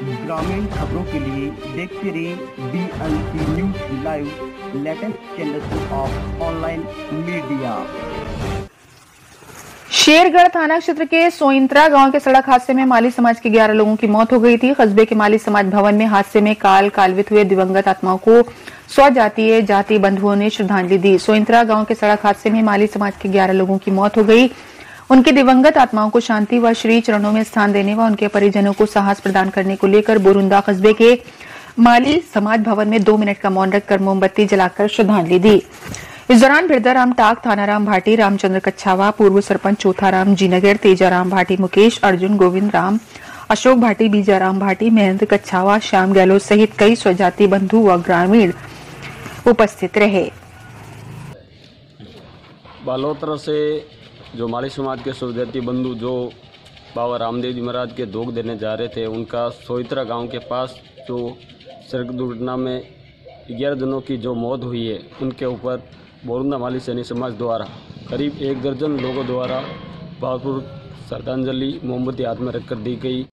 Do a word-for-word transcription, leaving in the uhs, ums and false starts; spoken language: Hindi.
ग्रामीण खबरों के लिए देखते रहिए B L C news live, latest generation of online media. Shergarh थाना क्षेत्र के सोइंत्रा गांव के सड़क हादसे में माली समाज के ग्यारह लोगों की मौत हो गई थी। कस्बे के माली समाज भवन में हादसे में काल कालवित हुए दिवंगत आत्माओं को स्वजातीय जाति बंधुओं ने श्रद्धांजलि दी। सोइंत्रा गांव के सड़क हादसे में माली समाज के ग्यारह लोगों की मौत हो गई। उनके दिवंगत आत्माओं को शांति व श्री चरणों में स्थान देने व उनके परिजनों को साहस प्रदान करने को लेकर बोरुंदा कस्बे के माली समाज भवन में दो मिनट का मौन रखकर मोमबत्ती जलाकर श्रद्धांजलि दी। इस दौरान बिरदाराम टाक, थानाराम भाटी, रामचंद्र कच्छावा, पूर्व सरपंच चौथाराम जीनगर, तेजाराम भाटी, मुकेश, अर्जुन, गोविंद राम, अशोक भाटी, बीजाराम भाटी, महेंद्र कच्छावा, श्याम गहलोत सहित कई स्वजाति बंधु व ग्रामीण उपस्थित रहे। बालोतरा से जो माली समाज के स्वजाति बंधु जो बाबा रामदेव जी महाराज के दोग देने जा रहे थे, उनका सोइत्रा गांव के पास जो सड़क दुर्घटना में ग्यारह जनों की जो मौत हुई है, उनके ऊपर बोरुंदा माली सैनिक समाज द्वारा करीब एक दर्जन लोगों द्वारा भावपूर्ण श्रद्धांजलि मोमबत्ती हाथ में रखकर दी गई।